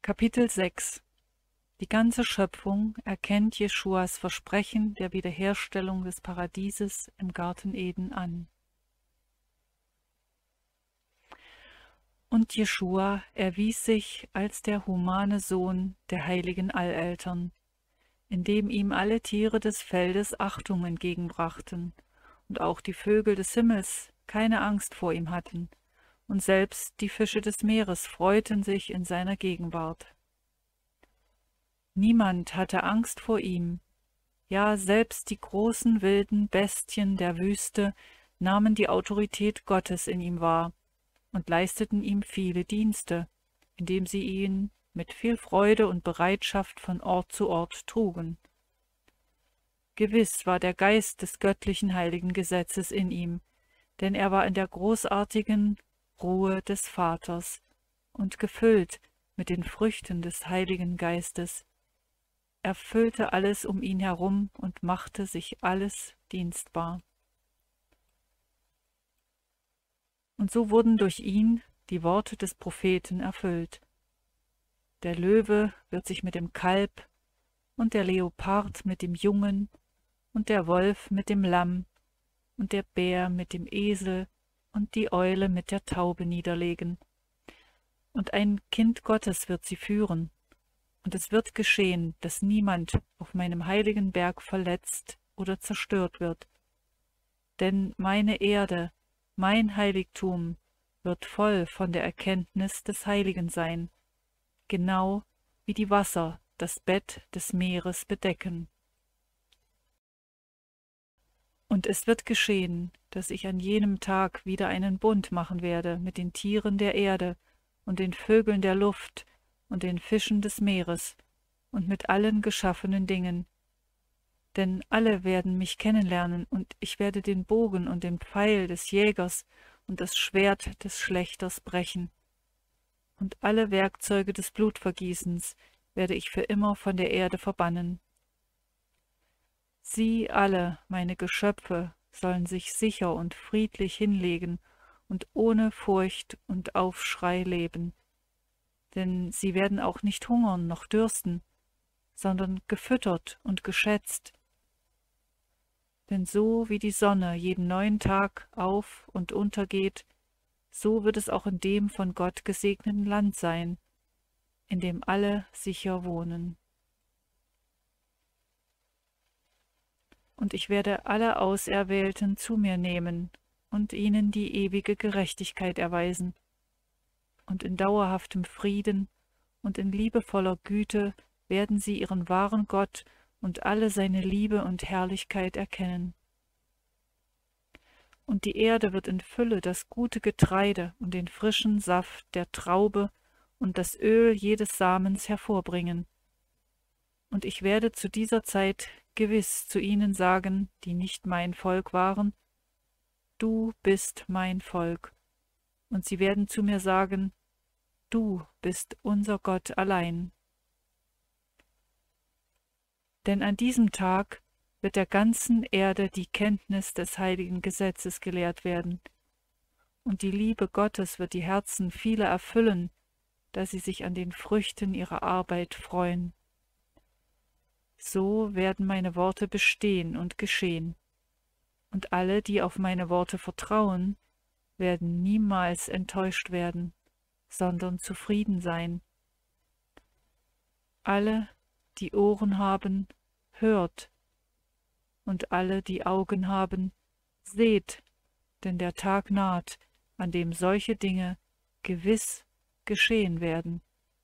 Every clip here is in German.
Kapitel 6. Die ganze Schöpfung erkennt Jeschuas Versprechen der Wiederherstellung des Paradieses im Garten Eden an. Und Jeschua erwies sich als der humane Sohn der heiligen Alleltern, indem ihm alle Tiere des Feldes Achtung entgegenbrachten und auch die Vögel des Himmels keine Angst vor ihm hatten, und selbst die Fische des Meeres freuten sich in seiner Gegenwart. Niemand hatte Angst vor ihm, ja, selbst die großen wilden Bestien der Wüste nahmen die Autorität Gottes in ihm wahr und leisteten ihm viele Dienste, indem sie ihn mit viel Freude und Bereitschaft von Ort zu Ort trugen. Gewiss war der Geist des göttlichen heiligen Gesetzes in ihm, denn er war in der großartigen Ruhe des Vaters und gefüllt mit den Früchten des Heiligen Geistes. Er füllte alles um ihn herum und machte sich alles dienstbar. Und so wurden durch ihn die Worte des Propheten erfüllt. Der Löwe wird sich mit dem Kalb und der Leopard mit dem Jungen und der Wolf mit dem Lamm und der Bär mit dem Esel und die Eule mit der Taube niederlegen. Und ein Kind Gottes wird sie führen. Und es wird geschehen, dass niemand auf meinem heiligen Berg verletzt oder zerstört wird. Denn meine Erde, mein Heiligtum, wird voll von der Erkenntnis des Heiligen sein, genau wie die Wasser das Bett des Meeres bedecken. Und es wird geschehen, dass ich an jenem Tag wieder einen Bund machen werde mit den Tieren der Erde und den Vögeln der Luft und den Fischen des Meeres und mit allen geschaffenen Dingen. Denn alle werden mich kennenlernen, und ich werde den Bogen und den Pfeil des Jägers und das Schwert des Schlächters brechen. Und alle Werkzeuge des Blutvergießens werde ich für immer von der Erde verbannen. Sie alle, meine Geschöpfe, sollen sich sicher und friedlich hinlegen und ohne Furcht und Aufschrei leben. Denn sie werden auch nicht hungern noch dürsten, sondern gefüttert und geschätzt. Denn so wie die Sonne jeden neuen Tag auf und untergeht, so wird es auch in dem von Gott gesegneten Land sein, in dem alle sicher wohnen. Und ich werde alle Auserwählten zu mir nehmen und ihnen die ewige Gerechtigkeit erweisen. Und in dauerhaftem Frieden und in liebevoller Güte werden sie ihren wahren Gott und alle seine Liebe und Herrlichkeit erkennen. Und die Erde wird in Fülle das gute Getreide und den frischen Saft der Traube und das Öl jedes Samens hervorbringen. Und ich werde zu dieser Zeit gewiss zu ihnen sagen, die nicht mein Volk waren, du bist mein Volk. Und sie werden zu mir sagen, du bist unser Gott allein. Denn an diesem Tag wird der ganzen Erde die Kenntnis des heiligen Gesetzes gelehrt werden, und die Liebe Gottes wird die Herzen vieler erfüllen, da sie sich an den Früchten ihrer Arbeit freuen. So werden meine Worte bestehen und geschehen, und alle, die auf meine Worte vertrauen, werden niemals enttäuscht werden, sondern zufrieden sein. Alle, die Ohren haben, hört, und alle, die Augen haben, seht, denn der Tag naht, an dem solche Dinge gewiss geschehen werden.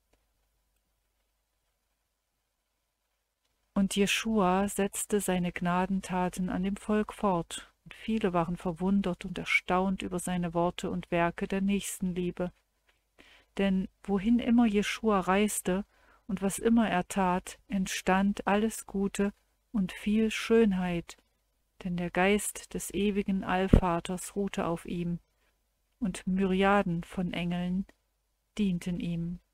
Und Jeschua setzte seine Gnadentaten an dem Volk fort, und viele waren verwundert und erstaunt über seine Worte und Werke der Nächstenliebe. Denn wohin immer Jeschua reiste und was immer er tat, entstand alles Gute und viel Schönheit, denn der Geist des ewigen Allvaters ruhte auf ihm, und Myriaden von Engeln dienten ihm.